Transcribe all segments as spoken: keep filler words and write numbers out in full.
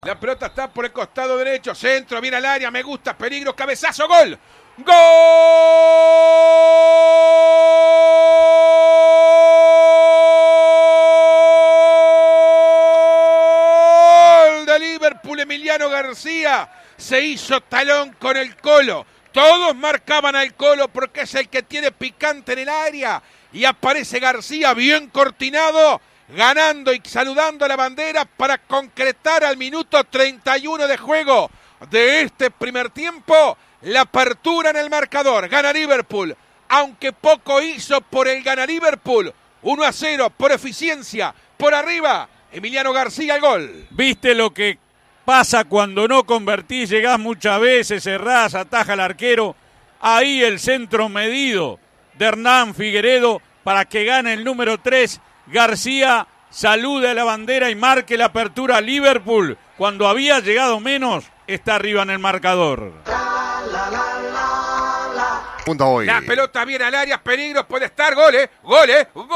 La pelota está por el costado derecho, centro, viene al área, me gusta, peligro, cabezazo, gol. ¡Gol de Liverpool! Emiliano García se hizo talón con el Colo. Todos marcaban al Colo porque es el que tiene picante en el área. Y aparece García bien cortinado, ganando y saludando a la bandera para concretar al minuto treinta y uno de juego de este primer tiempo la apertura en el marcador. Gana Liverpool, aunque poco hizo por el gana Liverpool. uno a cero por eficiencia, por arriba. Emiliano García el gol. ¿Viste lo que pasa cuando no convertís? Llegás muchas veces, errás, ataja al arquero. Ahí el centro medido de Hernán Figueredo para que gane el número tres. García salude a la bandera y marque la apertura a Liverpool. Cuando había llegado menos, está arriba en el marcador. Punto hoy. La pelota viene al área, peligro, puede estar, gol, eh, gol, eh, gol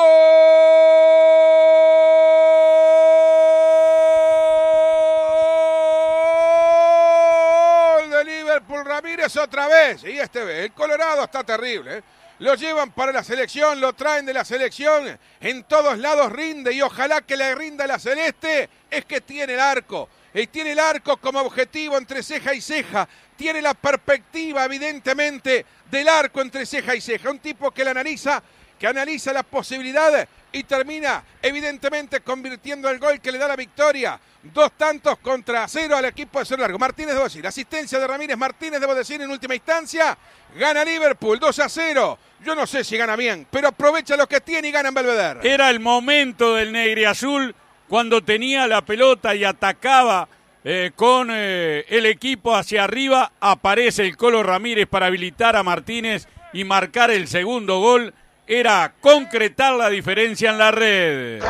de Liverpool. Ramírez otra vez, y este ve, el Colorado está terrible, eh. Lo llevan para la selección, lo traen de la selección, en todos lados rinde y ojalá que le rinda la celeste. Es que tiene el arco, él tiene el arco como objetivo entre ceja y ceja, tiene la perspectiva evidentemente del arco entre ceja y ceja, un tipo que la analiza, que analiza la posibilidad y termina evidentemente convirtiendo el gol que le da la victoria. Dos tantos contra cero al equipo de Cerro Largo. Martínez, debo decir, asistencia de Ramírez Martínez, debo decir, en última instancia, gana Liverpool dos a cero. Yo no sé si gana bien, pero aprovecha lo que tiene y gana en Belvedere. Era el momento del Negriazul cuando tenía la pelota y atacaba eh, con eh, el equipo hacia arriba. Aparece el Colo Ramírez para habilitar a Martínez y marcar el segundo gol. Era concretar la diferencia en la red.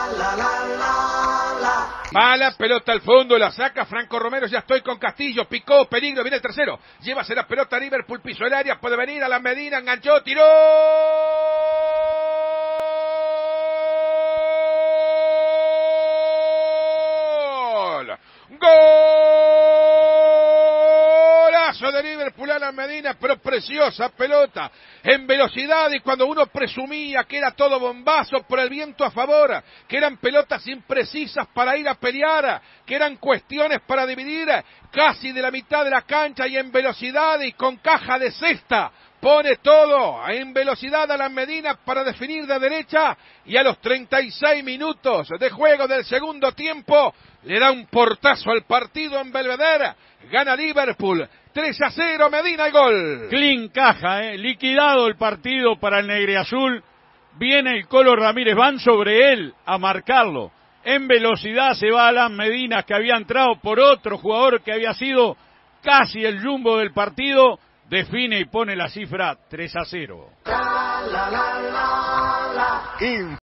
Mala pelota al fondo, la saca Franco Romero, ya estoy con Castillo, picó, peligro, viene el tercero, llévase la pelota a Liverpool, piso el área, puede venir a la Medina, enganchó, tiró. Golazo de Liverpool a la Medina, pero preciosa pelota, en velocidad, y cuando uno presumía que era todo bombazo por el viento a favor, que eran pelotas imprecisas para ir a pelear, que eran cuestiones para dividir casi de la mitad de la cancha y en velocidad y con caja de cesta, pone todo en velocidad a la Medina para definir de derecha y a los treinta y seis minutos de juego del segundo tiempo le da un portazo al partido en Belvedere. Gana Liverpool tres a cero, Medina y gol. Clean caja, eh. Liquidado el partido para el Negriazul. Viene el Colo Ramírez, van sobre él a marcarlo. En velocidad se va Alan Medina, que había entrado por otro jugador que había sido casi el jumbo del partido. Define y pone la cifra tres a cero. Info.